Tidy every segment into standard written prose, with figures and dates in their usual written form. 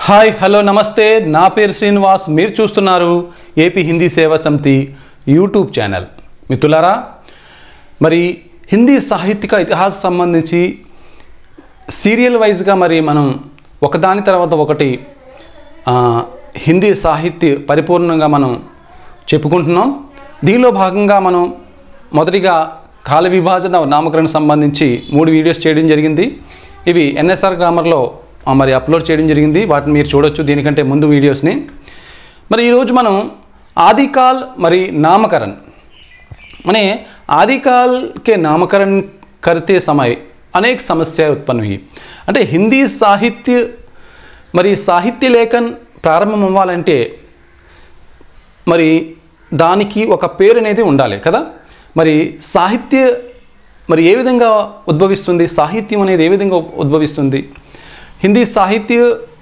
Hi hello నమస్తే నా పేరు శ్రీనివాస్ మీరు చూస్తున్నారు ఏపీ హిందీ సేవా సమితి యూట్యూబ్ ఛానల్ మిత్రులారా మరి హిందీ సాహిత్యక ఇతిహాస సంబంధించి సీరియల్ వైజ్గా మరి మనం ఒకదాని తర్వాత ఒకటి హిందీ సాహిత్య పరిపూర్ణంగా మనం చెప్పుకుంటున్నాం దీనిలో భాగంగా మనం మొదటిగా కాల విభాజన నామకరణ సంబంధించి 3 వీడియోస్ చేయడం జరిగింది ఇవి ఎన్ఎస్ఆర్ గ్రామర్లో మరి అప్లోడ్ చేయడం జరిగింది వాటిని మీరు చూడొచ్చు దీనికంటే ముందు వీడియోస్ని మరి ఈరోజు మనం आदिकाल मरी नामकरण मने आदिकाल के नामकरण करते समय अनेक समस्याएं उत्पन्न हुई అంటే హిందీ సాహిత్య మరి సాహిత్య లేఖన్ ప్రారంభం అవ్వాలంటే మరి దానికి ఒక పేరు అనేది ఉండాలి కదా మరి సాహిత్య మరి ఏ విధంగా ఉద్భవిస్తుంది సాహిత్యం అనేది ఏ విధంగా ఉద్భవిస్తుంది हिंदी साहित्य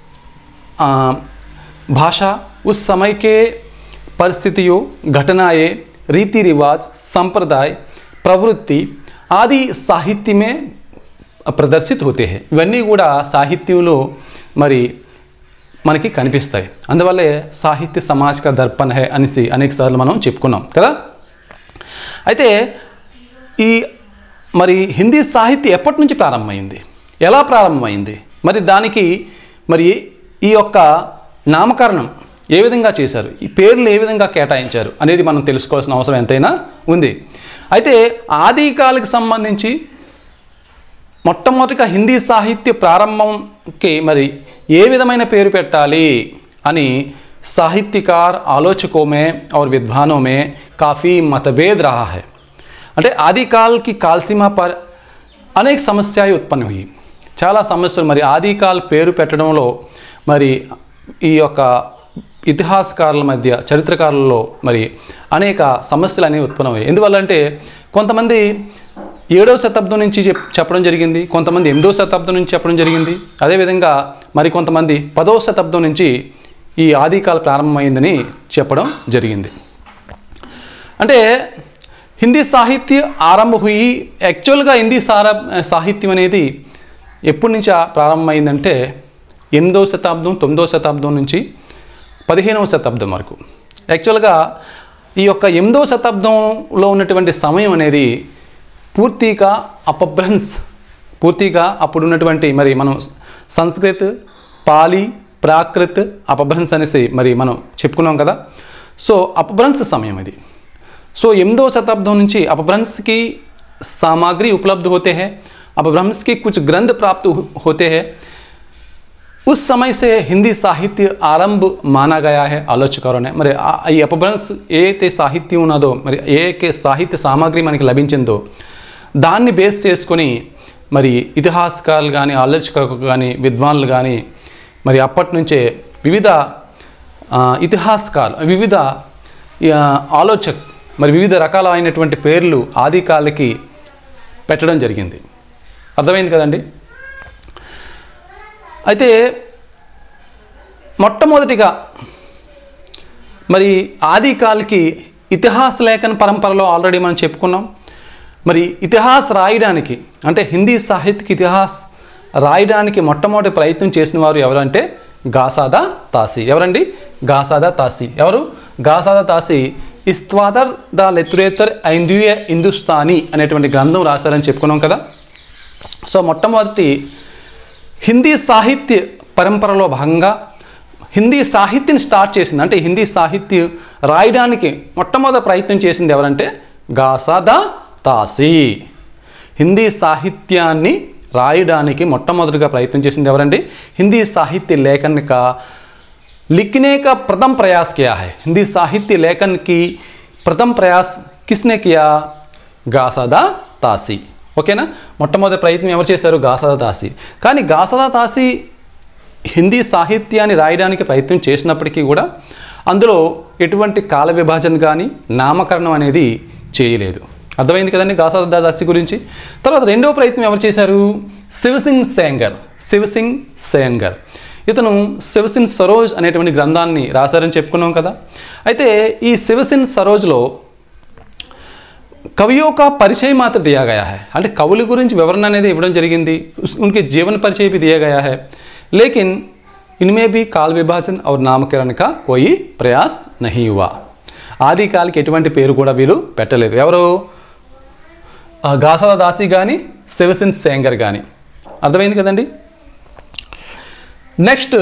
भाषा उस समय के परिस्थितियों घटनाएं रीति रिवाज संप्रदाय प्रवृत्ति आदि साहित्य में प्रदर्शित होते हैं इवన్నీ కూడా సాహిత్యంలో మరి మనకి కనిపిస్తాయి అందువల్లే సాహిత్య సమాజ్ కా దర్పణ है అనేసి అనేక సార్లు మనం చెప్పుకున్నాం కదా అయితే ఈ మరి హిందీ సాహిత్యం ఎప్పటి నుంచి ప్రారంభమైంది ఎలా ప్రారంభమైంది మరి దానికి మరి ఈ యొక్క నామకరణం ఏ విధంగా చేశారు ఈ పేర్లు ఏ విధంగా కేటాయించారు అనేది మనం తెలుసుకోవాల్సిన అవసరం ఎంతైనా ఉంది అయితే ఆదికాలకు సంబంధించి మొట్టమొదటిగా హిందీ సాహిత్య ప్రారంభంకి మరి ఏ విధమైన పేరు పెట్టాలి అని साहित्यकार आलोचकों में और विद्वानों में काफ़ी मतभेद रहा है అంటే आदिकाल की कालसीमा पर अनेक समस्याएं उत्पन्न हुई చాలా సమస్యలు మరి ఆదికాల్ పేరు పెట్టడంలో మరి ఈ యొక్క ఇతిహాసకారుల మధ్య చరిత్రకారులలో మరి అనేక సమస్యలు అనేవి ఉత్పన్నమయ్యాయి ఎందువల్ల అంటే కొంతమంది 7వ శతాబ్దం నుంచి చెప్పడం జరిగింది కొంతమంది 8వ శతాబ్దం నుంచి చెప్పడం జరిగింది అదేవిధంగా మరి కొంతమంది 10వ శతాబ్దం నుంచి ఈ ఆదికాల్ ప్రారంభమైందని చెప్పడం జరిగింది అంటే హిందీ సాహిత్య ఆరంభ హుయి యాక్చువల్గా హిందీ సాహిత్యం అనేది ఎప్పటి నుంచి ప్రారంభమైందంటే 8వ శతాబ్దం 9వ శతాబ్దం నుంచి 15వ శతాబ్దం వరకు యాక్చువల్గా ఈ యొక్క 8వ శతాబ్దంలో ఉన్నటువంటి సమయం అనేది పూర్తిగా అపభ్రంశ్ పూర్తిగా అప్పుడు ఉన్నటువంటి మరి మనం సంస్కృత్ పాలి ప్రాకృత్ అపభ్రంశ్ అనేసి మరి మనం చెప్పుకున్నాం కదా సో అపభ్రంశ్ సమయం ఇది సో 8వ శతాబ్దం నుంచి अपभ्रंश की सामग्री उपलब्ध होते हैं अपभ्रंश के कुछ ग्रंथ प्राप्त होते हैं उस समय से हिंदी साहित्य आरंभ माना गया है आलोचकों ने మరి ఈ अपभ्रंश ఏతే సాహిత్యం ఉన్నదో మరి ఏకే సాహిత్య సామగ్రి మనకి లభించిందో దాన్ని బేస్ చేసుకొని మరి ఇతిహాసకారులు కానీ ఆలోచకులు కానీ విద్వాన్లు కానీ మరి అప్పటి నుంచే వివిధ ఇతిహాసకారులు వివిధ ఆలోచక మరి వివిధ రకాలైనటువంటి పేర్లు ఆదికాలకి పెట్టడం జరిగింది అర్థమైంది కదండి అయితే మొట్టమొదటిగా మరి ఆదికాలకి ఇతిహాస లేఖన పరంపరలో ఆల్రెడీ మనం చెప్పుకున్నాం మరి ఇతిహాస రాయడానికి అంటే హిందీ సాహిత్యకి ఇతిహాస్ రాయడానికి మొట్టమొదటి ప్రయత్నం చేసిన వారు ఎవరంటే గాసాదా తాసి ఎవరండి గాసాదా తాసి ఎవరు గాసాదా తాసి ఇస్త్వాదర్ ద లిటరేచర్ ఐంద్యూయ హిందుస్థానీ అనేటువంటి గ్రంథం రాశారని చెప్పుకున్నాం కదా సో మొట్టమొదటి హిందీ సాహిత్య పరంపరలో భాగంగా హిందీ సాహిత్యాన్ని స్టార్ట్ చేసింది అంటే హిందీ సాహిత్యం రాయడానికి మొట్టమొదటి ప్రయత్నం చేసింది ఎవరంటే గాసాదా తాసి హిందీ సాహిత్యాన్ని రాయడానికి మొట్టమొదటిగా ప్రయత్నం చేసింది ఎవరండి हिंदी साहित्य लेखन का लिखने का प्रथम प्रयास किया है हिंदी साहित्य लेखन की प्रथम प्रयास किसने किया गासादा तासी ఓకేనా మొట్టమొదటి ప్రయత్నం ఎవరు చేశారు గాసాదా తాసి కానీ గాసాదా తాసి హిందీ సాహిత్యాన్ని రాయడానికి ప్రయత్నం చేసినప్పటికీ కూడా అందులో ఎటువంటి కాల విభజన కానీ నామకరణం అనేది చేయలేదు అర్థమైంది కదండి గాసాదా తాసి గురించి తర్వాత రెండవ ప్రయత్నం ఎవరు చేశారు శివసింగ్ సేంగర్ ఇతను శివసింగ్ సరోజ్ అనేటువంటి గ్రంథాన్ని రాశారని చెప్పుకున్నాం కదా అయితే ఈ శివసింగ్ సరోజ్లో कवियों का परिचय मात्र दिया गया है అంటే కవుల గురించి వివరణ అనేది ఇవ్వడం జరిగింది उनके जीवन परिचय भी दिया गया है लेकिन इनमें भी काल विभाजन और नामकरण का कोई प्रयास नहीं हुआ. ఆదికాలకి ఎటువంటి పేరు కూడా వీళ్ళు పెట్టలేదు. ఎవరు? గాసాల దాసి కానీ శివసేన్ సేంగర్ కానీ. అర్థమైంది కదండి. नेक्स्ट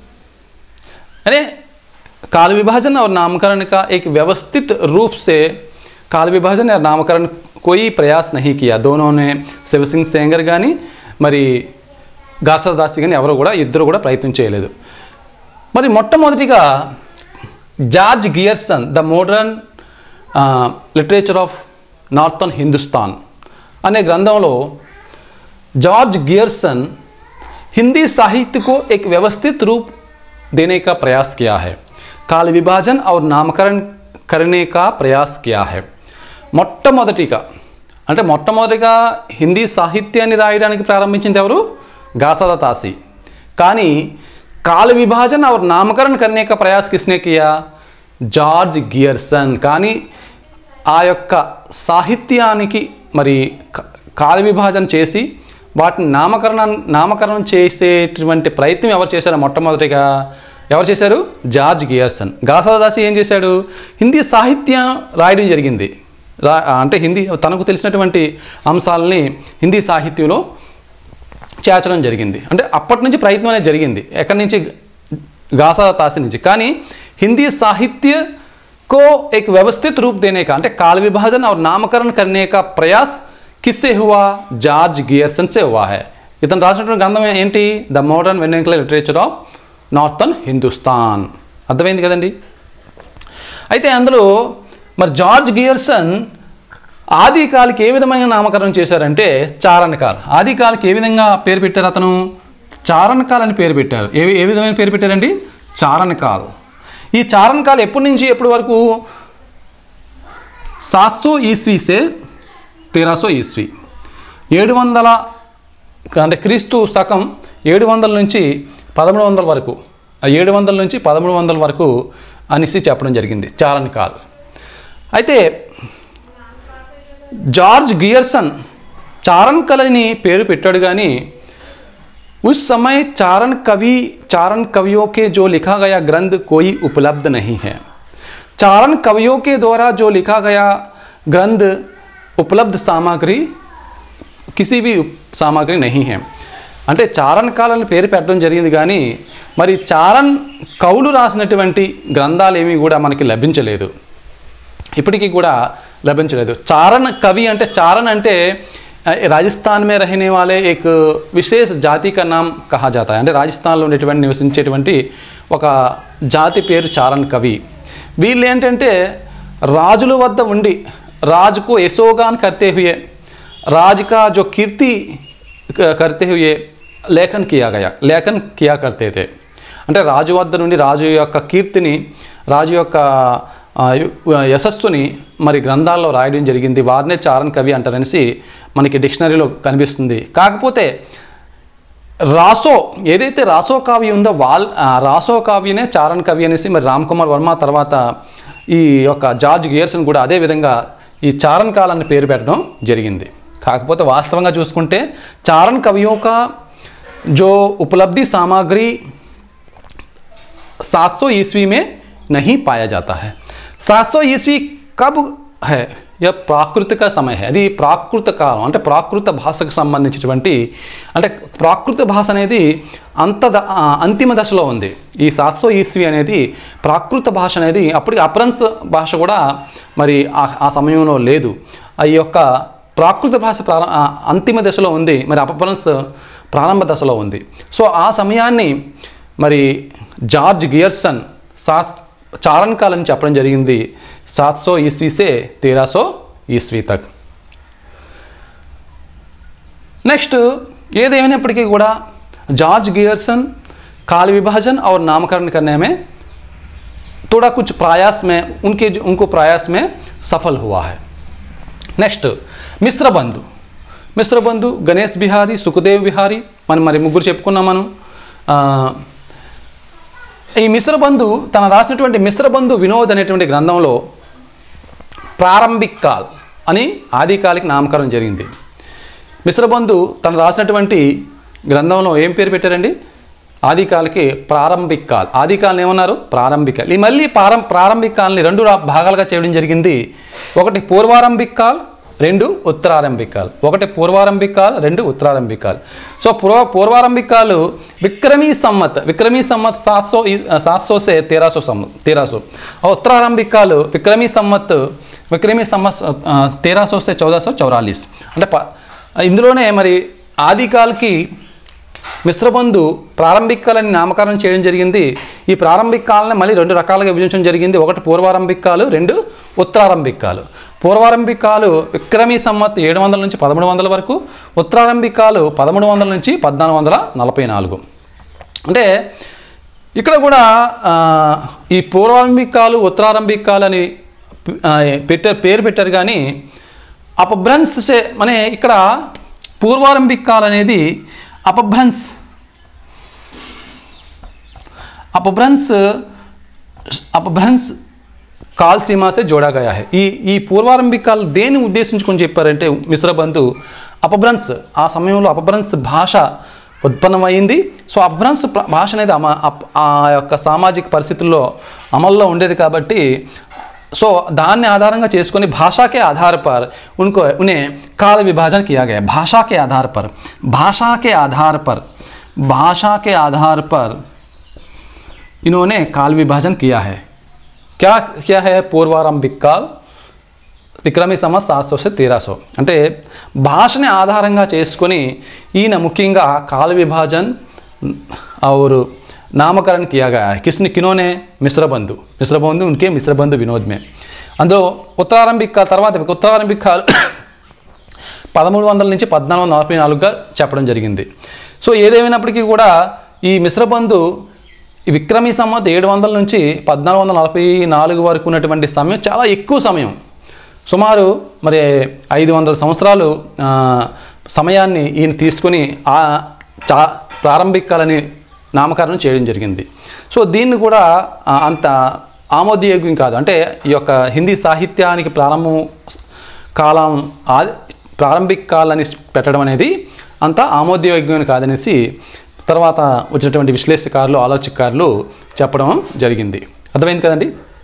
अरे काल विभाजन और नामकरण का एक व्यवस्थित रूप से काल विभाजन या नामकरण कोई प्रयास नहीं किया. दोनों ने శివసింగ్ సేంగర్ కానీ మరి గాసాల దాసి కానీ ఎవరు కూడా ఇద్దరు కూడా ప్రయత్నం చేయలేదు. మరి మొట్టమొదటిగా George Grierson the modern literature of northern Hindustan అనే గ్రంథంలో जॉर्ज गियर्सन हिंदी साहित्य को एक व्यवस्थित रूप देने का प्रयास किया है. काल विभाजन और नामकरण करने का प्रयास किया है. మొట్టమొదటిగా అంటే మొట్టమొదటిగా హిందీ సాహిత్యాన్ని రాయడానికి ప్రారంభించింది ఎవరు? గాసాల దాసి. కానీ काल विभाजन और नामकरण करने का प्रयास किसने किया? George Grierson. కానీ ఆ యొక్క సాహిత్యానికి మరి కాల విభజన చేసి వాటిని నామకరణం చేసేటువంటి ప్రయత్నం ఎవరు చేశారు? మొట్టమొదటిగా ఎవరు చేశారు? జార్జ్ గియర్సన్. గాసాల దాసి ఏం చేశాడు? హిందీ సాహిత్యం రాయడం జరిగింది. అంటే హిందీ తనకు తెలిసినటువంటి అంశాలని హిందీ సాహిత్యంలో చేర్చడం జరిగింది. అంటే అప్పటి నుంచి ప్రయత్నం అనేది జరిగింది. ఎక్కడి నుంచి? గాసాల దాసి నుంచి. కానీ हिंदी साहित्य को एक व्यवस्थित रूप देने का అంటే काल विभाजन और नामकरण करने का प्रयास किससे हुआ? జార్జ్ గియర్సన్ से हुआ है. ఇతను రాసినటువంటి గ్రంథం ఏంటి? The modern vernacular literature of northern Hindustan. అర్థమైంది కదండి. అయితే అందులో మరి జార్జ్ గియర్సన్ ఆదికాలకి ఏ విధమైన నామకరణం చేశారంటే చారణకాల్. ఆదికాలకి ఏ విధంగా పేరు పెట్టారు? అతను చారణకాల్ అని పేరు పెట్టారు. ఏ విధమైన పేరు పెట్టారండి? చారణకాల్. ఈ చారణకాల్ ఎప్పటి నుంచి ఎప్పటి వరకు? 700 ईस्वी से 1300 ईस्वी. 700 అంటే క్రీస్తు శకం 700 నుంచి 1300 వరకు, 700 నుంచి 1300 వరకు అనేసి చెప్పడం జరిగింది చారణకాల్. అయితే జార్జ్ గియర్సన్ చారణకాల్ అని పేరు పెట్టాడు. కానీ उस समय चारण कवियों के जो लिखा गया ग्रंथ कोई उपलब्ध नहीं है. चारण कवियों के द्वारा जो लिखा गया ग्रंथ उपलब्ध सामग्री किसी भी सामग्री नहीं है. అంటే చారణకాలని పేరు పెట్టడం జరిగింది. కానీ మరి చారణ్ కవులు రాసినటువంటి గ్రంథాలు ఏమీ కూడా మనకి లభించలేదు. ఇప్పటికీ కూడా లభించలేదు. చారణ కవి అంటే చారణ్ అంటే राजस्थान में रहने वाले एक विशेष जाति का नाम कहा जाता है. అంటే రాజస్థాన్లో ఉండేటువంటి నివసించేటువంటి ఒక జాతి పేరు చారణ్ కవి. వీళ్ళు ఏంటంటే రాజుల వద్ద ఉండి రాజుకు యశోగాన్ करते हुए राज का जो कीर्ति करते हुए लेखन किया करते थे. అంటే రాజు వద్ద నుండి రాజు యొక్క కీర్తిని, రాజు యొక్క యశస్సుని మరి గ్రంథాల్లో రాయడం జరిగింది. వారినే చారణ్ కవి అంటారనేసి మనకి డిక్షనరీలో కనిపిస్తుంది. కాకపోతే రాసో ఏదైతే రాసో కావ్య ఉందో రాసో కావ్యనే చారణ్ కవి అనేసి మరి రామ్ కుమార్ వర్మ తర్వాత ఈ యొక్క జార్జ్ గియర్సన్ కూడా అదే విధంగా ఈ చారణ్ కాల్ అని పేరు పెట్టడం జరిగింది. కాకపోతే వాస్తవంగా చూసుకుంటే చారణ్ కవియోं का जो उपलब्धि सामग्री 700 ईस्वी में नहीं पाया जाता है. 700 ईस्वी कब है? यह ప్రాకృతిక समय है. అది ప్రాకృత కాలం. అంటే ప్రాకృత భాషకు సంబంధించినటువంటి అంటే ప్రాకృత భాష అనేది అంతిమ దశలో ఉంది. ఈ 700 ईस्वी అనేది ప్రాకృత భాష అనేది అప్పటికి అప్రన్స్ భాష కూడా మరి ఆ సమయంలో లేదు. ఈ యొక్క ప్రాకృత భాష అంతిమ దశలో ఉంది, మరి అప్రన్స్ ప్రారంభ దశలో ఉంది. సో ఆ సమయాన్ని మరి జార్జ్ గియర్సన్ చారణకాల్ అని చెప్పడం జరిగింది. 700 ईस्वी से 1300 ईस्वी तक. नेक्स्ट ఏదేమైనప్పటికీ కూడా జార్జ్ గియర్సన్ काल विभाजन और नामकरण करने में थोड़ा कुछ प्रयास में उनको प्रयास में सफल हुआ है. नेक्स्ट మిశ్ర బంధు గణేష్ బిహారీ, సుఖదేవ్ బిహారీ మరి ముగ్గురు చెప్పుకున్నాం మనం. ఈ మిశ్ర బంధు తన రాసినటువంటి మిశ్ర బంధు వినోద్ అనేటువంటి గ్రంథంలో ప్రారంభిక్ కాల్ అని ఆదికాలికి నామకరణం జరిగింది. మిశ్ర బంధు తను రాసినటువంటి గ్రంథంలో ఏం పేరు పెట్టారండి? ఆదికాలకి ప్రారంభిక కాల్. ఆదికాలను ఏమన్నారు? ప్రారంభిక. ఈ మళ్ళీ ప్రారంభిక కాల్ని రెండు భాగాలుగా చేయడం జరిగింది. ఒకటి పూర్వారంభిక కాల్, రెండు ఉత్తరారంభిక కాల్. ఒకటి పూర్వారంభిక కాల్, రెండు ఉత్తరారంభిక కాల్. సో పూర్వారంభిక కాల్ విక్రमी संवत 700 से 1300. और उत्तरारंभिक काल विक्रमी संवत 1300 से 1444. అంటే ఇందులోనే మరి ఆదికాల్కి మిశ్రబంధు ప్రారంభిక కాల్ అని నామకరణం చేయడం జరిగింది. ఈ ప్రారంభిక కాలని మళ్ళీ రెండు రకాలుగా విభజించడం జరిగింది. ఒకటి పూర్వారంభిక కాల్, రెండు ఉత్తరారంభిక కాల్. పూర్వారంభిక కాల్ విక్రమీ సంవత్ 700 నుంచి 1300 వరకు, ఉత్తరారంభిక కాల్ 1300 నుంచి 1444. అంటే ఇక్కడ కూడా ఈ పూర్వారంభిక కాల్, ఉత్తరారంభిక కాల్ అని పేరు పెట్టారు. కానీ अपभ्रंश से मने ఇక్కడ पूर्वारंभिक काल అనేది अपभ्रंश काल सीमा से जोड़ा गया है. ఈ పూర్వారంభిక కాల్ దేని ఉద్దేశించుకొని చెప్పారంటే మిశ్రబంధు अपभ्रंश ఆ సమయంలో अपभ्रंश భాష ఉత్పన్నమైంది. సో अपभ्रंश భాష అనేది ఆ యొక్క సామాజిక పరిస్థితుల్లో అమల్లో ఉండేది కాబట్టి सो दान्य आधारंगा चेसुकोनी भाषा के आधार पर उन्हें काल विभाजन किया गया. भाषा के आधार पर इन्होंने काल विभाजन किया है. क्या है? पूर्वारंभिक काल विक्रमी संवत 700 से 1300. అంటే భాషని ఆధారంగా చేసుకొని ఈయన ముఖ్యంగా కాల విభాజన్ और नामकरण किया गया है. किन्होंने? मिश्रबंधु उनके मिश्रबंधु विनोद में. అందులో ఉత్తరారంభిక కాల్ తర్వాత ఉత్తరారంభిక కాల్ 1300 నుంచి 1444గా చెప్పడం జరిగింది. సో ఏదేమైనప్పటికీ కూడా ఈ మిశ్రబంధు ఈ విక్రమీ సంవత్ 700 నుంచి 1444 వరకు ఉన్నటువంటి సమయం చాలా ఎక్కువ సమయం. సుమారు మరి 500 సంవత్సరాలు సమయాన్ని ఈయన తీసుకొని ప్రారంభిక కాలని నామకరణం చేయడం జరిగింది. సో దీన్ని కూడా అంత ఆమోదయోగ్యం కాదు. అంటే ఈ యొక్క హిందీ సాహిత్యానికి ప్రారంభిక కాలని పెట్టడం అనేది అంత ఆమోదయోగ్యం కాదనేసి తర్వాత వచ్చినటువంటి విశ్లేషకారులు, ఆలోచకారులు చెప్పడం జరిగింది. అర్థమైంది కదండి.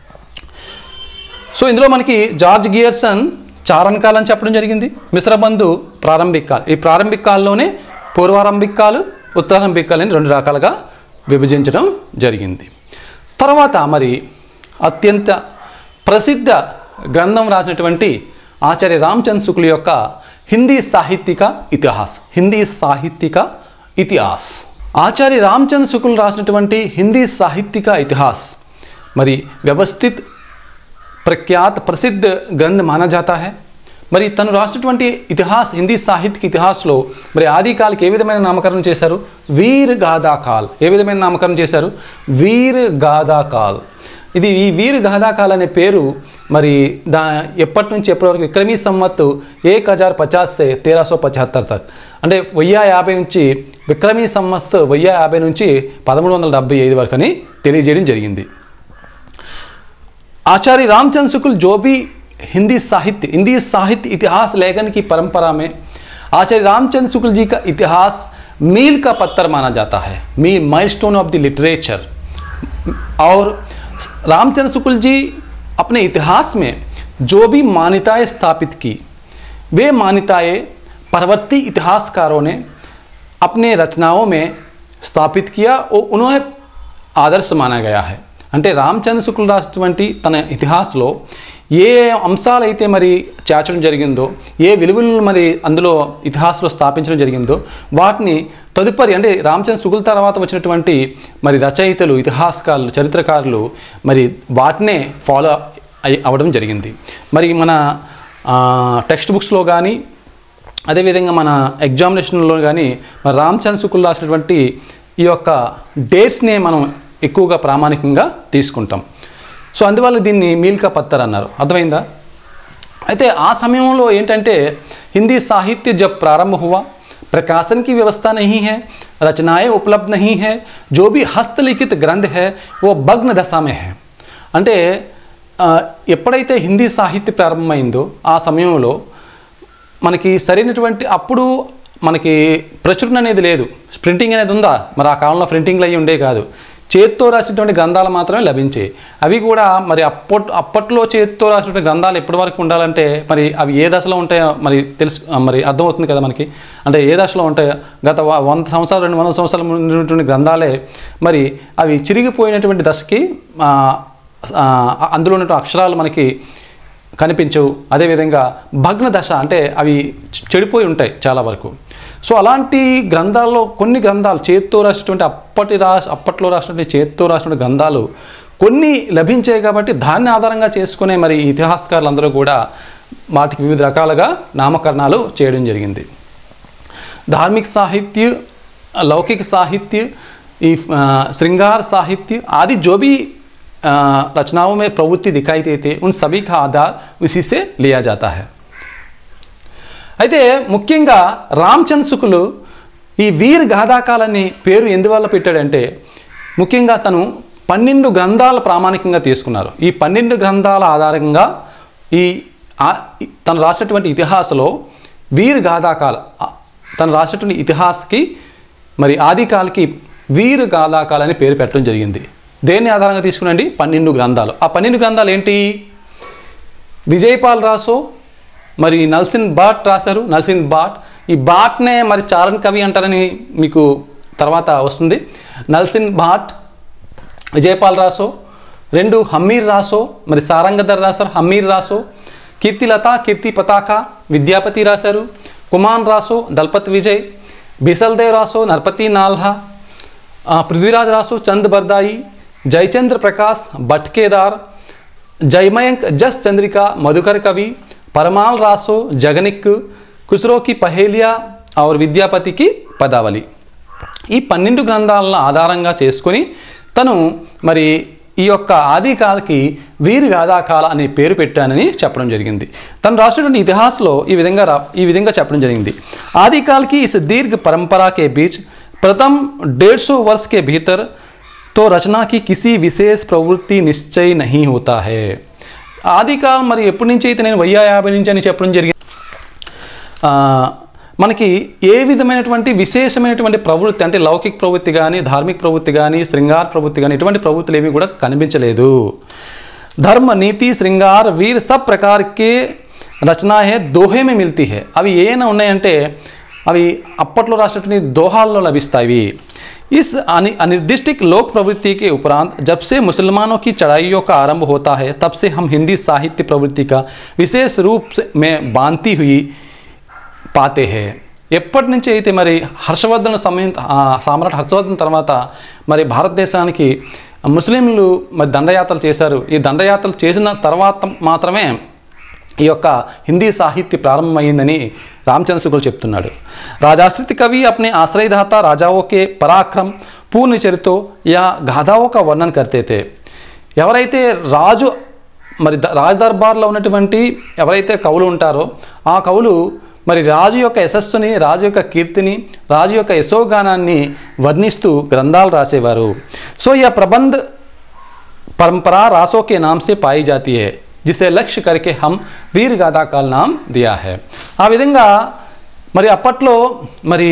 సో ఇందులో మనకి జార్జ్ గియర్సన్ చారణ కాలం అని చెప్పడం జరిగింది. మిశ్రబంధు ప్రారంభిక కాల్. ఈ ప్రారంభిక కాలంలోనే పూర్వారంభిక కాల్, ఉత్తరారంభిక కాల్ అని రెండు రకాలుగా విభజించడం జరిగింది. తర్వాత మరి అత్యంత ప్రసిద్ధ గ్రంథం రాసినటువంటి ఆచార్య రామచంద్ర శుక్ల యొక్క హిందీ సాహిత్యిక ఇతిహాస్. ఆచార్య రామచంద్ర శుక్ల రాసినటువంటి హిందీ సాహిత్యిక इतिहास మరి వ్యవస్థిత్ ప్రఖ్యాత ప్రసిద్ధ గ్రంథ మానా జాతా హై. మరి తను రాసినటువంటి ఇతిహాస్ హిందీ సాహిత్యక ఇతిహాస్లో మరి ఆదికాల్కి ఏ విధమైన నామకరణం చేశారు? వీర్ గాథా కాల్. ఏ విధమైన నామకరణం చేశారు? వీర్ గాథా కాల్. ఇది ఈ వీర్ గాథా కాల్ అనే పేరు మరి ఎప్పటి నుంచి ఎప్పటి వరకు? విక్రమీ సంవత్ 1050 से 1375 తక్. అంటే 1050 నుంచి విక్రమీ సంవత్ 1050 నుంచి 1375 వరకు అని తెలియజేయడం జరిగింది. आचार्य रामचंद्र शुक्ल जो भी हिंदी साहित्य इतिहास लेखन की परंपरा में आचार्य रामचंद्र शुक्ल जी का इतिहास मील का पत्थर माना जाता है, माइलस्टोन ऑफ द लिटरेचर. और रामचंद्र शुक्ल जी अपने इतिहास में जो भी मान्यताएं स्थापित की, वे मान्यताएं परवर्ती इतिहासकारों ने अपने रचनाओं में स्थापित किया और उन्हें आदर्श माना गया है. అంటే రామచంద్ర శుక్ల రాసినటువంటి తన ఇతిహాస్లో ఏ అంశాలైతే మరి చేర్చడం జరిగిందో, ఏ విలువలను మరి అందులో ఇతిహాస్లో స్థాపించడం జరిగిందో వాటిని తదుపరి అంటే రామచంద్ర శుక్ల తర్వాత వచ్చినటువంటి మరి రచయితలు, ఇతిహాసకారులు, చరిత్రకారులు మరి వాటినే ఫాలో అవ్వడం జరిగింది. మరి మన టెక్స్ట్ బుక్స్లో కానీ అదేవిధంగా మన ఎగ్జామినేషన్లో కానీ మరి రామచంద్ర శుక్ల రాసినటువంటి ఈ యొక్క డేట్స్నే మనం ఎక్కువగా ప్రామాణికంగా తీసుకుంటాం. సో అందువల్ల దీన్ని మీల్ కా పత్తర్ అన్నారు. అర్థమైందా? అయితే ఆ సమయంలో ఏంటంటే హిందీ సాహిత్య జబ్ ప్రారంభ హువా, प्रकाशन की व्यवस्था नहीं है, रचनाएं उपलब्ध नहीं है, जो भी हस्तलिखित ग्रंथ है वो भग्न दशा में है. అంటే ఎప్పుడైతే హిందీ సాహిత్య ప్రారంభమైందో ఆ సమయంలో మనకి సరైనటువంటి అప్పుడు మనకి ప్రచురణ అనేది లేదు, ప్రింటింగ్ అనేది ఉందా? మరి ఆ కాలంలో ప్రింటింగ్లు అయ్యి ఉండే కాదు, చేత్తో రాసినటువంటి గ్రంథాలు మాత్రమే లభించాయి. అవి కూడా మరి అప్పట్లో చేత్తో రాసినటువంటి గ్రంథాలు ఎప్పటి వరకు ఉండాలంటే మరి అవి ఏ దశలో ఉంటాయో మరి మరి అర్థమవుతుంది కదా మనకి. అంటే ఏ దశలో ఉంటాయో, గత 100 సంవత్సరాలు 200 సంవత్సరాల ఉన్నటువంటి గ్రంథాలే మరి అవి చిరిగిపోయినటువంటి దశకి అందులో ఉన్నటువంటి అక్షరాలు మనకి కనిపించవు. అదేవిధంగా భగ్న దశ అంటే అవి చెడిపోయి ఉంటాయి చాలా వరకు. సో అలాంటి గ్రంథాల్లో కొన్ని గ్రంథాలు చేత్తో రాసినటువంటి అప్పట్లో రాసినటువంటి చేత్తో రాసినటువంటి గ్రంథాలు కొన్ని లభించాయి కాబట్టి దాన్ని ఆధారంగా చేసుకునే మరి ఇతిహాసకారులందరూ కూడా వాటికి వివిధ రకాలుగా నామకరణాలు చేయడం జరిగింది. धार्मिक साहित्य, लौकिक साहित्य, श्रृंगार साहित्य आदि जो भी रचनाओं में प्रवृत्ति दिखाई देते उन सभी का आधार उसी से लिया जाता है. అయితే ముఖ్యంగా రామచంద్ర శుకులు ఈ వీర్ గాథాకాలని పేరు ఎందువల్ల పెట్టాడంటే ముఖ్యంగా తను 12 గ్రంథాల ప్రామాణికంగా తీసుకున్నారు. ఈ 12 గ్రంథాల ఆధారంగా తను రాసినటువంటి ఇతిహాసలో వీర్ గాథాకాల తను రాసినటువంటి ఇతిహాసకి మరి ఆదికాలకి వీర్ గాథాకాల అని పేరు పెట్టడం జరిగింది. దేన్ని ఆధారంగా తీసుకునండి? 12 గ్రంథాలు. ఆ 12 గ్రంథాలు ఏంటి? విజయపాల్ రాసో మరి నల్సిన్ బాట్ రాశారు. నల్సిన్ బాట్, ఈ బాట్నే మరి చారన్ కవి అంటారని మీకు తర్వాత వస్తుంది. నల్సిన్ బాట్, విజయపాల్ రాసో, 2 హమ్మీర్ రాసో, మరి సారంగధర్ రాశారు, హమ్మీర్ రాసో, కీర్తిలత, కీర్తి పతాక, విద్యాపతి రాశారు, కుమాన్ రాసో, దల్పత్ విజయ్, బిసల్దేవ్ రాసో, నర్పతి నాల్హా, పృథ్వీరాజ్ రాసో, చంద్ బర్దాయి, జయచంద్ర ప్రకాశ్, భట్కేదార్, जयमयंक जस चंद्रिका, मधुकर कवि, परमाल रासो, जगनिक, खुसरो की पहेलिया और विद्यापति की पदावली. ఈ 12 గ్రంథాలను ఆధారంగా చేసుకొని తను మరి ఈ యొక్క ఆదికాలకి వీర్ గాథాకాల అనే పేరు పెట్టానని చెప్పడం జరిగింది. తను రాసినటువంటి ఇతిహాసంలో ఈ విధంగా చెప్పడం జరిగింది. आदिकाल की इस दीर्घ परंपरा के बीच प्रथम 150 वर्ष के भीतर तो रचना की किसी विशेष प्रवृत्ति निश्चय नहीं होता है. ఆదికాలం మరి ఎప్పటి నుంచి అయితే నేను 1050 నుంచి అని చెప్పడం జరిగింది. మనకి ఏ విధమైనటువంటి విశేషమైనటువంటి ప్రవృత్తి అంటే లౌకిక ప్రవృత్తి కానీ, ధార్మిక ప్రవృత్తి కానీ, శృంగార ప్రవృత్తి కానీ ఇటువంటి ప్రవృత్తులు ఏవి కూడా కనిపించలేదు. ధర్మ, నీతి, శృంగాर, वीर सब प्रकार के रचना है दोहे में मिलती है. అవి ఏమైనా ఉన్నాయంటే అవి అప్పట్లో రాసినటువంటి దోహాల్లో లభిస్తాయి. इस अनिर्दिष्ट लोक प्रवृत्ति के उपरांत जब से मुसलमानों की चढ़ाइयों का आरंभ होता है तब से हम हिंदी साहित्य प्रवृत्ति का विशेष रूप में बांधती हुई पाते हैं. ఎప్పటి నుంచి అయితే మరి హర్షవర్ధన సామ్రాట్ హర్షవర్ధన్ తర్వాత మరి భారతదేశానికి ముస్లింలు మరి దండయాత్రలు చేశారు. ఈ దండయాత్రలు చేసిన తర్వాత మాత్రమే ఈ యొక్క హిందీ సాహిత్య ప్రారంభమైందని रामचंद्र शुक्ल చెప్తున్నాడు. राजाश्रित कवि अपने आश्रयदाता राजाओं के पराक्रम, पूर्ण चरित्रों या गाथाओं का वर्णन करते थे. ఎవరైతే రాజు మరి రాజ్ దర్బార్లో ఉన్నటువంటి ఎవరైతే కవులు ఉంటారో ఆ కవులు మరి రాజు యొక్క యశస్సుని, రాజు యొక్క కీర్తిని, రాజు యొక్క యశోగానాన్ని వర్ణిస్తూ గ్రంథాలు రాసేవారు. సో यह प्रबंध परंपरा रासों के नाम से पाई जाती है जिसे लक्ष्य करके हम वीर गाथा काल नाम दिया है. ఆ విధంగా మరి అప్పట్లో మరి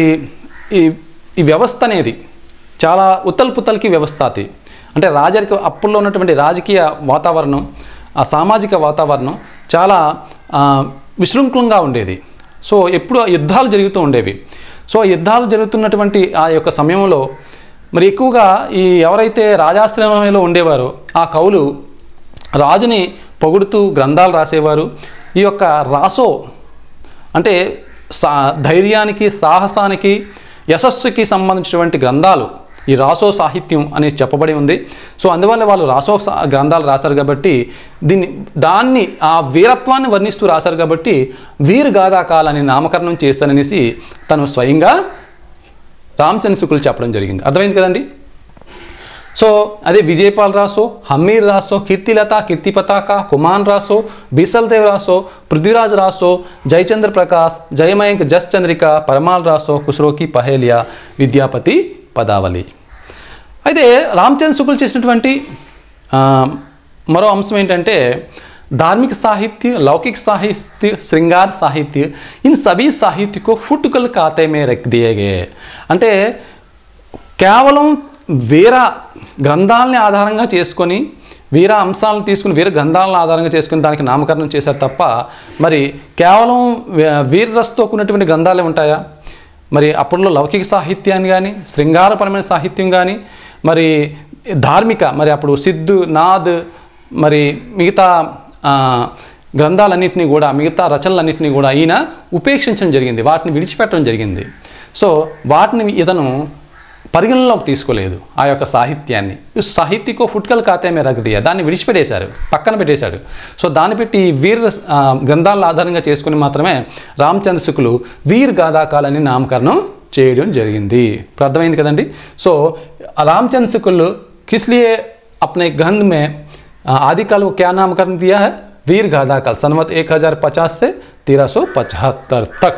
ఈ వ్యవస్థ అనేది చాలా ఉతల్పుతల్కి వ్యవస్థ అది. అంటే రాజరిక అప్పట్లో ఉన్నటువంటి రాజకీయ వాతావరణం, ఆ సామాజిక వాతావరణం చాలా విశృంఖలంగా ఉండేది. సో ఎప్పుడు యుద్ధాలు జరుగుతూ ఉండేవి. సో యుద్ధాలు జరుగుతున్నటువంటి ఆ యొక్క సమయంలో మరి ఎక్కువగా ఈ ఎవరైతే రాజాశ్రమంలో ఉండేవారో ఆ కవులు రాజుని పొగుడుతూ గ్రంథాలు రాసేవారు. ఈ యొక్క రాసో అంటే ధైర్యానికి, సాహసానికి, యశస్సుకి సంబంధించినటువంటి గ్రంథాలు ఈ రాసో సాహిత్యం అని చెప్పబడి ఉంది. సో అందువల్ల వాళ్ళు రాసో గ్రంథాలు రాశారు కాబట్టి దాన్ని ఆ వీరత్వాన్ని వర్ణిస్తూ రాశారు కాబట్టి వీర్ గాథాకాల్ అని నామకరణం చేస్తాననేసి తను స్వయంగా రామచంద్ర శుక్లు చెప్పడం జరిగింది. అర్థమైంది కదండి. సో అదే విజయపాల్ రాసో, హమ్మీర్ రాసో, కీర్తిలత, కీర్తి పతాక, కుమాన్ రాసో, బిసల్దేవ్ రాసో, పృథ్వీరాజ్ రాసో, జయచంద్ర ప్రకాశ్, జయమయంక్ జస్ చంద్రిక, పరమాల్ రాసో, ఖుస్రోకి పహేలియా, విద్యాపతి పదావళి. అయితే రామచంద్ర శుక్లు చేసినటువంటి మరో అంశం ఏంటంటే धार्मिक साहित्य, लौकिक साहित्य, श्रृंगार साहित्य, इन सभी साहित्य को फुटकल खाते में रख दिए गए। అంటే కేవలం వీర గ్రంథాలని ఆధారంగా చేసుకొని వీర అంశాలను తీసుకుని వీర గ్రంథాలను ఆధారంగా చేసుకుని దానికి నామకరణం చేశారు తప్ప మరి కేవలం వీరరసతో కూడినటువంటి గ్రంథాలే ఉంటాయా? మరి అప్పట్లో లౌకిక సాహిత్యాన్ని కానీ శృంగారపరమైన సాహిత్యం కానీ మరి ధార్మిక మరి అప్పుడు సిద్ధు నాద్ మరి మిగతా గ్రంథాలన్నింటినీ కూడా మిగతా రచనలన్నింటినీ కూడా ఈయన ఉపేక్షించడం జరిగింది, వాటిని విడిచిపెట్టడం జరిగింది. సో వాటిని ఇతను పరిగణలోకి తీసుకోలేదు ఆ యొక్క సాహిత్యాన్ని. సాహిత్యకో ఫుట్కల్ ఖాతే మే రఖ్ దియా, దాన్ని విడిచిపెట్టేశారు, పక్కన పెట్టేశాడు. సో దాన్ని పెట్టి వీర గ్రంథాల ఆధారంగా చేసుకుని మాత్రమే రామచంద్ర శుక్లు వీర్ గాథాకాల్ అని నామకరణం చేయడం జరిగింది. ఇప్పుడు అర్థమైంది కదండి. సో రామచంద్ర శుక్లు किसलिए अपने ग्रंथ में आदिकाल को क्या नामकरण दिया है? वीर गाथाकाल, सनवत 1050 से 1375 तक.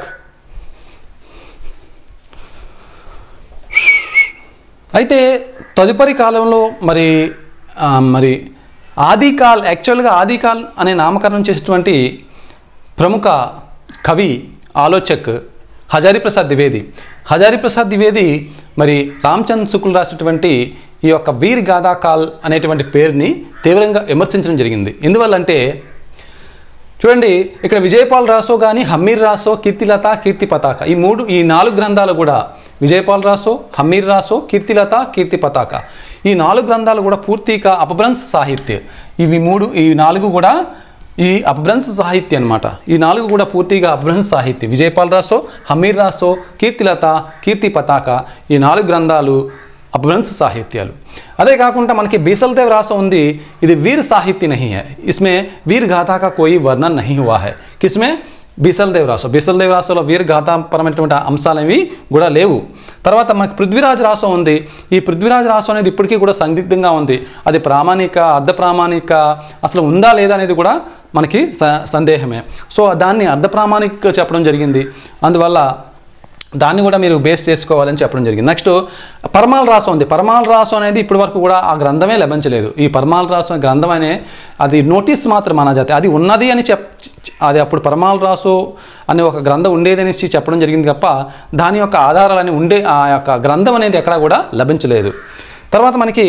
అయితే తదుపరి కాలంలో మరి ఆదికాల్, యాక్చువల్గా ఆదికాల్ అనే నామకరణం చేసినటువంటి ప్రముఖ కవి ఆలోచక్ హజారీ ప్రసాద్ ద్వివేది. హజారీ ప్రసాద్ ద్వివేది మరి రామచంద్ర శుక్లు రాసినటువంటి ఈ యొక్క వీర్ గాథాకాల్ అనేటువంటి పేరుని తీవ్రంగా విమర్శించడం జరిగింది. ఎందువల్లంటే చూడండి, ఇక్కడ విజయపాల్ రాసో కానీ హమ్మీర్ రాసో, కీర్తిలత, కీర్తి పతాక, ఈ 4 గ్రంథాలు కూడా విజయపాల్ రాసో, హమ్మీర్ రాసో, కీర్తిలత, కీర్తి పతాక, ఈ 4 గ్రంథాలు కూడా పూర్తిగా అపభ్రంశ సాహిత్య. ఈ 4 కూడా ఈ అపభ్రంశ సాహిత్య అనమాట. ఈ 4 కూడా పూర్తిగా అపభ్రంశ సాహిత్య. విజయపాల్ రాసో, హమ్మీర్ రాసో, కీర్తిలత, కీర్తి పతాక, ఈ 4 గ్రంథాలు अपभ्रंश साहित्यालु. अदे काकुंटा मनकी बीसलदेव रासो उंदी, इधर वीर साहित्य नहीं है, इसमें वीर गाथा का कोई वर्णन नहीं हुआ है. किसमें? बीसलदेव रासोलो वीर गाथा परమైనటువంటి అంశాలవి కూడా లేవు. తర్వాత మనకి పృథ్వీరాజ్ రాసో ఉంది. ఈ పృథ్వీరాజ్ రాసో అనేది ఇప్పటికీ కూడా సందిగ్ధంగా ఉంది. అది ప్రామాణిక, అర్ధ ప్రామాణిక, అసలు ఉందా లేదా అనేది కూడా మనకి సందేహమే. సో దాన్ని అర్ధ ప్రామాణిక చెప్పడం జరిగింది. అందువల్ల దాన్ని కూడా మీరు బేస్ చేసుకోవాలని చెప్పడం జరిగింది. నెక్స్ట్ పరమాల్ రాసో ఉంది. పరమాల్ రాసో అనేది ఇప్పటి వరకు కూడా ఆ గ్రంథమే లభించలేదు. ఈ పరమాల్ రాసో గ్రంథం అనే అది నోటీస్ మాత్రం అనాజాతి, అది ఉన్నది అని అది అప్పుడు పరమాల్ రాసో అనే ఒక గ్రంథం ఉండేదని చెప్పడం జరిగింది తప్ప దాని యొక్క ఆధారాలని ఉండే ఆ యొక్క గ్రంథం అనేది ఎక్కడా కూడా లభించలేదు. తర్వాత మనకి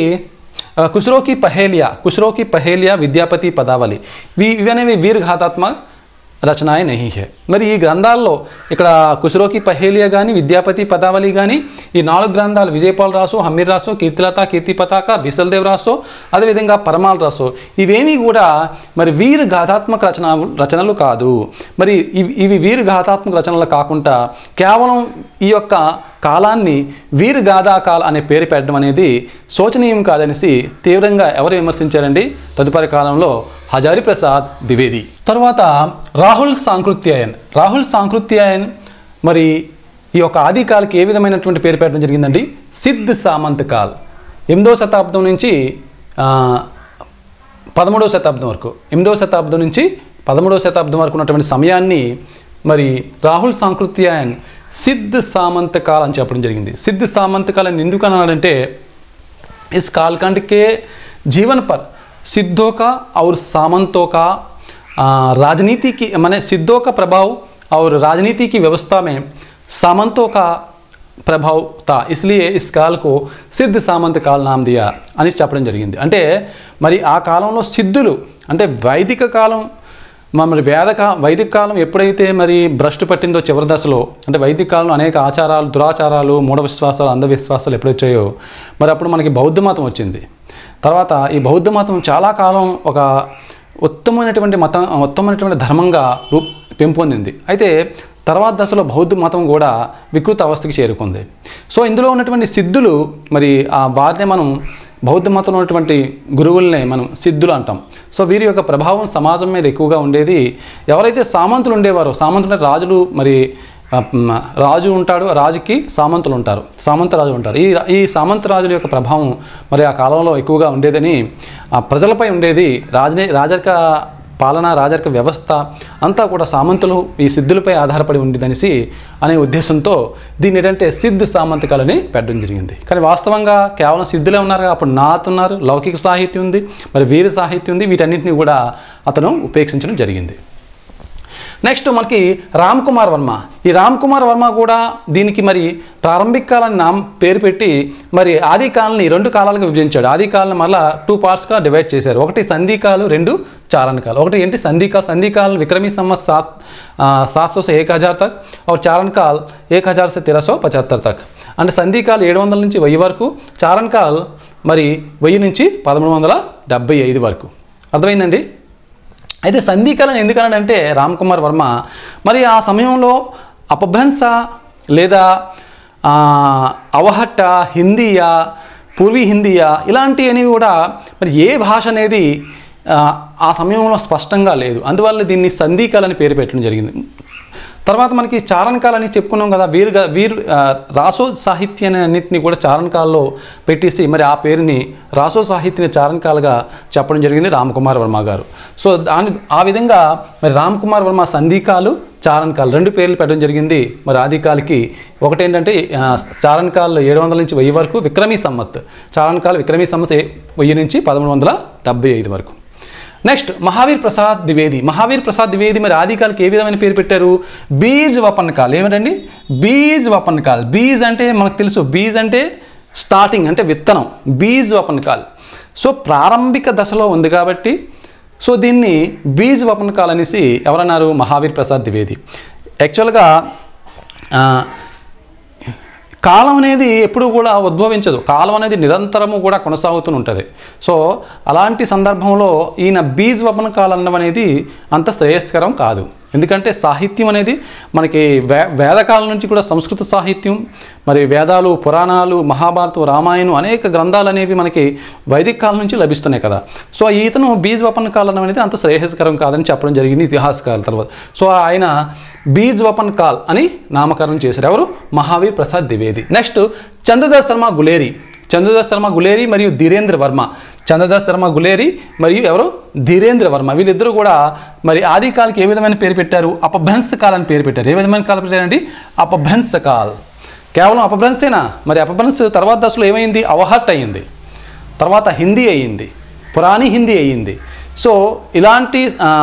కుష్రో కి పహేలియా విద్యాపతి పదావళి, ఇవి అనేవి వీరగాథాత్మక రచనాయే నహీ హై. మరి ఈ గ్రంథాల్లో ఇక్కడ కుష్రోకి పహేలియా కానీ విద్యాపతి పదావళి కానీ ఈ 4 గ్రంథాలు విజయపాల్ రాసో, హమ్మీర్ రాసో, కీర్తిలత, కీర్తి పతాక, బీసల్దేవ్ రాసో, అదేవిధంగా పరమాల్ రాసో, ఇవేమీ కూడా మరి వీర గాథాత్మక రచనలు కాదు. మరి ఇవి వీర గాథాత్మక రచనలు కాకుండా కేవలం ఈ యొక్క కాలాన్ని వీర్ గాథాకాల్ అనే పేరు పెట్టడం అనేది శోచనీయం కాదనేసి తీవ్రంగా ఎవరు విమర్శించారండి? తదుపరి కాలంలో హజారీ ప్రసాద్ ద్వివేది. తర్వాత రాహుల్ సాంకృత్యాయన్ మరి ఈ యొక్క ఆదికాల్కి ఏ విధమైనటువంటి పేరు పెట్టడం జరిగిందండి? సిద్ధ్ సామంత్ కాల్. 8వ శతాబ్దం నుంచి 13వ శతాబ్దం వరకు, 8వ శతాబ్దం నుంచి 13వ శతాబ్దం వరకు ఉన్నటువంటి సమయాన్ని మరి రాహుల్ సాంకృత్యాయన్ సిద్ధ్ సామంత్ काल అని చెప్పడం జరిగింది. సిద్ధ్ సామంత్ काल అని ఎందుకు అన్నాడంటే इस कालखंड के जीवन पर सिद्धों का और सामंतों का राजनीति की माने सिद्धों का प्रभाव और राजनीति की व्यवस्था में सामंतों का प्रभाव था, इसलिए इस काल को सिद्ध सामंत काल नाम दिया అని చెప్పడం జరిగింది. అంటే మరి ఆ కాలంలో సిద్ధులు అంటే వైదిక కాలం మరి వైదిక కాలం ఎప్పుడైతే మరి భ్రష్టు పట్టిందో చివరి దశలో, అంటే వైదిక కాలంలో అనేక ఆచారాలు, దురాచారాలు, మూఢ విశ్వాసాలు, అంధవిశ్వాసాలు ఎప్పుడొచ్చాయో మరి అప్పుడు మనకి బౌద్ధ మతం వచ్చింది. తర్వాత ఈ బౌద్ధ మతం చాలా కాలం ఒక ఉత్తమమైనటువంటి ధర్మంగా పెంపొందింది. అయితే తర్వాత దశలో బౌద్ధ మతం కూడా వికృత అవస్థకి చేరుకుంది. సో ఇందులో ఉన్నటువంటి సిద్ధులు మరి వారిని మనం బౌద్ధ మతంలో ఉన్నటువంటి గురువుల్ని మనం సిద్ధులు అంటాం. సో వీరి యొక్క ప్రభావం సమాజం మీద ఎక్కువగా ఉండేది. ఎవరైతే సామంతులు ఉండేవారో, సామంతులు రాజులు, మరి రాజు ఉంటాడు, రాజుకి సామంతులు ఉంటారు, సామంత రాజులు ఉంటారు. ఈ సామంత రాజుల యొక్క ప్రభావం మరి ఆ కాలంలో ఎక్కువగా ఉండేదని ప్రజలపై ఉండేది. రాజరిక పాలనా రాజరిక వ్యవస్థ అంతా కూడా సామంతులు ఈ సిద్ధులపై ఆధారపడి ఉండేదనేసి అనే ఉద్దేశంతో దీన్ని ఏంటంటే సిద్ధ్ సామంత కాలని పెట్టడం జరిగింది. కానీ వాస్తవంగా కేవలం సిద్ధులే ఉన్నారు, అప్పుడు నాత్ ఉన్నారు, లౌకిక సాహిత్యం ఉంది, మరి వీర సాహిత్యం ఉంది. వీటన్నింటినీ కూడా అతను ఉపేక్షించడం జరిగింది. నెక్స్ట్ మనకి రామ్ కుమార్ వర్మ. ఈ రామ్ కుమార్ వర్మ కూడా దీనికి మరి ప్రారంభిక కాలాన్ని పేరు పెట్టి మరి ఆది కాలాన్ని 2 కాలాలుగా విభజించాడు. ఆది కాలాన్ని మళ్ళీ 2 పార్ట్స్గా డివైడ్ చేశారు. ఒకటి సంధికాలు, 2 చారణకాలు. ఒకటి ఏంటి సంధికాలు, సంధికాలు విక్రमी संवत 700 से 1000 तक और చారణకాల్ 1000 से 1375 तक. అంటే సంధికాలు 700 నుంచి 1000 వరకు, చారణకాల్ మరి 1000 నుంచి 1375 వరకు. అర్థమైందండి? అయితే సంధికాలను ఎందుకనంటే రామ్ కుమార్ వర్మ మరి ఆ సమయంలో అపభ్రంశ లేదా అవహట్ట, హిందీయా, పూర్వీ హిందీయా ఇలాంటివన్నీ కూడా మరి ఏ భాష అనేది ఆ సమయంలో స్పష్టంగా లేదు. అందువల్ల దీన్ని సంధికాలని పేరు పెట్టడం జరిగింది. తర్వాత మనకి చారణకాలని చెప్పుకున్నాం కదా, రాసో సాహిత్యాన్ని అన్నింటినీ కూడా చారణకాల్లో పెట్టేసి మరి ఆ పేరుని రాసో సాహిత్యాన్ని చారణకాలుగా చెప్పడం జరిగింది రామ్ కుమార్ వర్మ గారు. సో ఆ విధంగా మరి రామ్ కుమార్ వర్మ సంధికాలు, చారణకాలు 2 పేర్లు పెట్టడం జరిగింది. మరి ఆదికాలకి ఒకటేంటంటే చారణకాలు 700 నుంచి 1000 వరకు, విక్రమీ సంవత్ చారణకాలు విక్రమీ సంవత్ 1000 నుంచి 1375 వరకు. నెక్స్ట్ మహావీర్ ప్రసాద్ ద్వివేది. మహావీర్ ప్రసాద్ ద్వివేది మరి ఆదికాలకి ఏ విధమైన పేరు పెట్టారు? బీజ్ వపన్ కాల్. ఏమిటండి? బీజ్ వపన్ కాల్. బీజ్ అంటే మనకు తెలుసు, బీజ్ అంటే స్టార్టింగ్, అంటే విత్తనం. బీజ్ వపన్ కాల్. సో ప్రారంభిక దశలో ఉంది కాబట్టి సో దీన్ని బీజ్ వపన్ కాల్ అనేసి ఎవరన్నారు? మహావీర్ ప్రసాద్ ద్వివేది. యాక్చువల్గా కాలం అనేది ఎప్పుడు కూడా ఉద్భవించదు, కాలం అనేది నిరంతరము కూడా కొనసాగుతూ ఉంటుంది. సో అలాంటి సందర్భంలో ఈయన బీజ్ వపన్ కాలం అన్నది అనేది అంత శ్రేయస్కరం కాదు. ఎందుకంటే సాహిత్యం అనేది మనకి వేదకాలం నుంచి కూడా సంస్కృత సాహిత్యం, మరి వేదాలు, పురాణాలు, మహాభారతం, రామాయణం అనేక గ్రంథాలు అనేవి మనకి వైదిక కాలం నుంచి లభిస్తున్నాయి కదా. సో ఈతను బీజ్ వపన్ కాలం అనేది అంత శ్రేయస్కరం కాదని చెప్పడం జరిగింది ఇతిహాసకాల తర్వాత. సో ఆయన బీజ్ వపన్ కాల్ అని నామకరణం చేశారు. ఎవరు? మహావీర్ ప్రసాద్ ద్వివేది. నెక్స్ట్ చంద్రదాస్ శర్మ గులేరి. చంద్రదాస్ శర్మ గులేరి మరియు ధీరేంద్ర వర్మ. చంద్రదాస్ శర్మ గులేరి మరియు ఎవరు? ధీరేంద్ర వర్మ. వీళ్ళిద్దరూ కూడా మరి ఆదికాలకి ఏ విధమైన పేరు పెట్టారు? అపభ్రంశ కాల్ అని పేరు పెట్టారు. ఏ విధమైన కాలం పెట్టారండి? అపభ్రంశ కాల్. కేవలం అపభ్రంశేనా? మరి అపభ్రంశ తర్వాత దశలో ఏమైంది? అవహట్ అయ్యింది, తర్వాత హిందీ అయ్యింది, పురాణీ హిందీ అయ్యింది. సో ఇలాంటి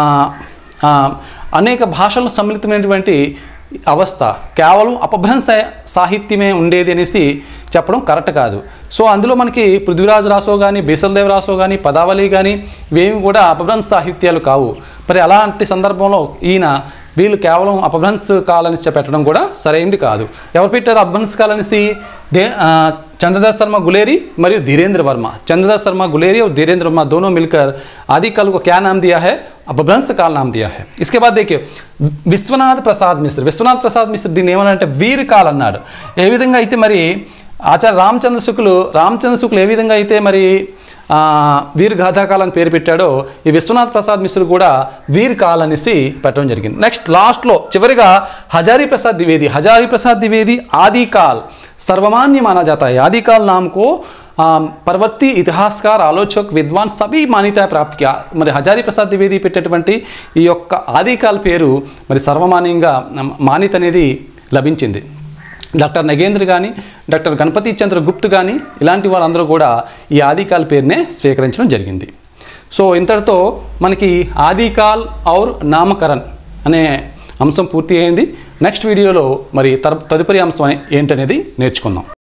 అనేక భాషలు సమ్మిళితమైనటువంటి అవస్థ కేవలం అపభ్రంశ సాహిత్యమే ఉండేది అనేసి చెప్పడం కరెక్ట్ కాదు. సో అందులో మనకి పృథ్వీరాజ్ రాసో కానీ, బేసల్దేవ్ రాసో కానీ, పదావళి కానీ ఇవేమి కూడా అపభ్రంశ సాహిత్యాలు కావు. మరి అలాంటి సందర్భంలో వీళ్ళు కేవలం అపభ్రంశ కాలనిసి పెట్టడం కూడా సరైంది కాదు. ఎవరు పెట్టారు అపభ్రంశ కాలనిసి? चंद्रदास शर्मा गुलेरी मरियो धीरेन्द्र वर्मा. चंद्रदास शर्मा गुलेरी और धीरेन्द्र वर्मा दोनों मिलकर आदिकाल को क्या नाम दिया है? अपभ्रंश काल नाम दिया है. इसके बाद देखिए विश्वनाथ प्रसाद मिश्र. विश्वनाथ प्रसाद मिश्र దీన్ని ఏమనంటే వీర కాల్ అన్నాడు. ఏ విధంగా అయితే మరి ఆచార్య రామచంద్ర శుక్లు ఏ విధంగా అయితే మరి వీర్ గాథాకాలని పేరు పెట్టాడో ఈ విశ్వనాథ్ ప్రసాద్ మిశ్ర కూడా వీర్ కాల్ అనేసి పెట్టడం జరిగింది. నెక్స్ట్ లాస్ట్లో చివరిగా हजारी प्रसाद द्विवेदी. हजारी प्रसाद द्विवेदी आदिकाल सर्वमान्य माना जाता है. आदिकाल नाम को परवर्ती इतिहासकार, आलोचक, विद्वान सभी मान्यता प्राप्त किया. మరి हजारी प्रसाद द्विवेदी పెట్టేటువంటి ఈ యొక్క ఆదికాల్ పేరు మరి సర్వమాన్యంగా మాన్యత అనేది లభించింది. డాక్టర్ నగేంద్ర కానీ, డాక్టర్ గణపతి చంద్ర గుప్త్ కానీ ఇలాంటి వాళ్ళందరూ కూడా ఈ ఆదికాల్ పేరునే స్వీకరించడం జరిగింది. సో ఇంతటితో మనకి ఆదికాల్ ఔర్ నామకరణ్ అనే అంశం పూర్తి అయింది. నెక్స్ట్ వీడియోలో మరి తదుపరి అంశం ఏంటనేది నేర్చుకుందాం.